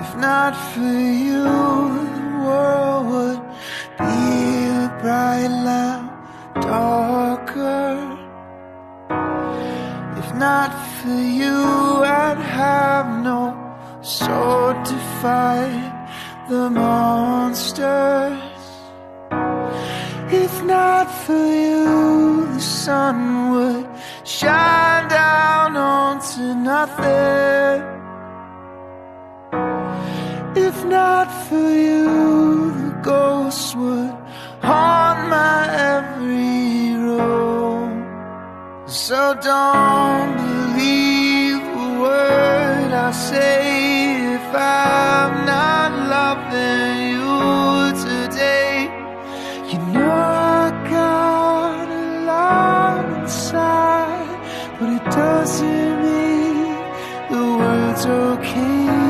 If not for you, the world would be a bright lamp darker. If not for you, I'd have no sword to fight the monsters. If not for you, the sun would shine down onto nothing. If not for you, the ghosts would haunt my every room. So don't believe a word I say if I'm not loving you today. You know I got a lot inside, but it doesn't mean the words okay.